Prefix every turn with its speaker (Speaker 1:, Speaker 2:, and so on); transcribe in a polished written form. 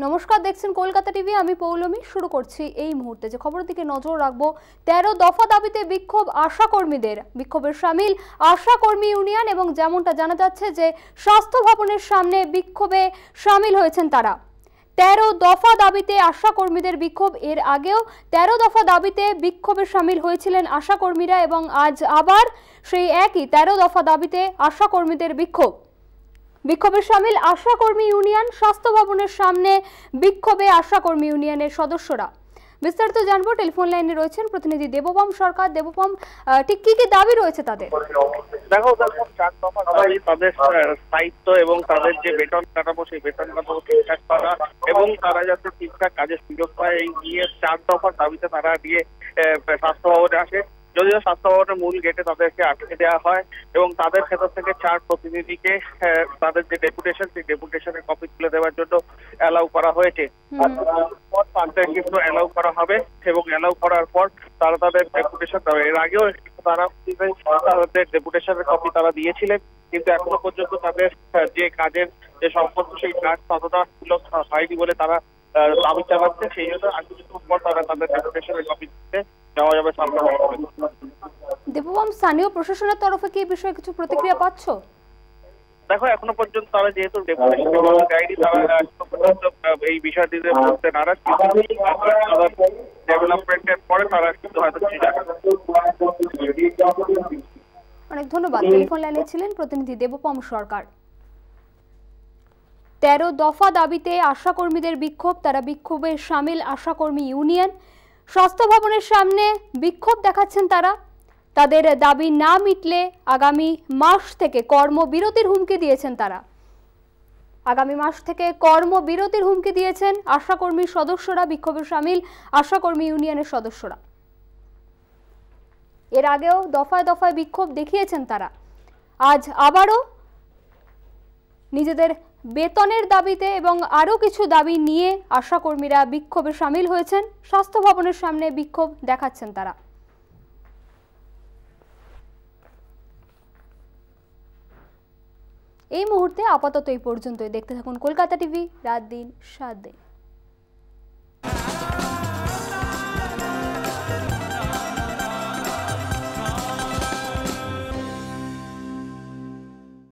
Speaker 1: নমস্কার, দেখছেন কলকাতা টিভি। আমি পৌলমী। শুরু করছি এই মুহূর্তে যে খবরের দিকে নজর রাখবো। 13 দফা দাবিতে বিক্ষোভ আশাকর্মীদের। বিক্ষোভে শামিল আশাকর্মী ইউনিয়ন এবং যেমনটা জানা যাচ্ছে যে স্বাস্থ্য ভবনের সামনে বিক্ষোভে শামিল হয়েছেন তারা। 13 দফা দাবিতে আশাকর্মীদের বিক্ষোভ। এর আগেও 13 দফা দাবিতে বিক্ষোভে শামিল হয়েছিলেন আশাকর্মীরা এবং আজ আবার সেই একই 13 দফা দাবিতে আশাকর্মীদের বিক্ষোভ। বিক্ষোভে শামিল আশাকর্মী ইউনিয়ন। স্বাস্থ্য ভবনের সামনে বিক্ষোভে আশাকর্মী ইউনিয়নের সদস্যরা। বিস্তারিত জানবো, টেলিফোন লাইনে রয়েছেন প্রতিনিধি দেবপম সরকার। দেবপম, ঠিক কি কি দাবি রয়েছে তাদের?
Speaker 2: দেখো, তাদের স্থায়িত্ব এবং তাদের যে বেতন কাঠামো, সেই বেতন কাঠামো ঠিকঠাক করা এবং তারা যাতে ঠিকঠাক কাজের সুযোগ পায়, এই নিয়ে 4 দফার দাবিতে তারা দিয়ে স্বাস্থ্য ভবনে আসে। যদিও স্বাস্থ্য ভবনের মূল গেটে তাদেরকে আটকে দেওয়া হয় এবং তাদের ক্ষেত্র থেকে 4 প্রতিনিধিকে তাদের যে ডেপুটেশন, সেই ডেপুটেশনের কপি তুলে দেওয়ার জন্য অ্যালাউ করা হয়েছে। তাদের কিন্তু অ্যালাউ করা হবে এবং অ্যালাউ করার পর তারা তাদের ডেপুটেশন দেবে। এর আগেও তারা তাদের ডেপুটেশনের কপি তারা দিয়েছিলেন, কিন্তু এখনো পর্যন্ত তাদের যে কাজের যে সম্পর্ক, সেই কাজ ততটা সুলভ হয়নি বলে তারা দাবি চালাচ্ছে। সেই জন্য আজ কিছুক্ষণ পর তারা তাদের ডেপুটেশনের কপি দিতে যাওয়া যাবে সামনে।
Speaker 1: দেবপম, স্থানীয় প্রশাসনের তরফে কি এই বিষয়ে কিছু প্রতিক্রিয়া পাচ্ছ?
Speaker 2: দেখো, এখনো পর্যন্ত তারা যেহেতু ডেপুটেশন দেয়নি, তারা এখনো পর্যন্ত এই বিষয়টিতে বলতে নারাজ। ডেভেলপমেন্টের পরে তারা কিন্তু হয়তো কিছু জানাবে।
Speaker 1: অনেক ধন্যবাদ। টেলিফোন লাইনে ছিলেন প্রতিনিধি দেবপম সরকার। 13 দফা দাবিতে আশাকর্মীদের বিক্ষোভ। তারা বিক্ষোভে শামিল আশাকর্মী ইউনিয়ন। স্বাস্থ্য ভবনের সামনে বিক্ষোভ দেখাচ্ছেন তারা। তাদের দাবি না মিটলে আগামী মাস থেকে কর্মবিরতির হুমকি দিয়েছেন তারা। আগামী মাস থেকে কর্মবিরতির হুমকি দিয়েছেন আশাকর্মী সদস্যরা, বিক্ষোভে শামিল আশাকর্মী ইউনিয়নের সদস্যরা। এর আগেও দফায় দফায় বিক্ষোভ দেখিয়েছেন তারা। আজ আবারও নিজেদের বেতনের দাবিতে এবং আরও কিছু দাবি নিয়ে আশাকর্মীরা বিক্ষোভে শামিল হয়েছেন। স্বাস্থ্য ভবনের সামনে বিক্ষোভ দেখাচ্ছেন তারা। এই মুহূর্তে আপাতত এই পর্যন্তই। দেখতে থাকুন কলকাতা টিভি, রাত দিন 7 দিন।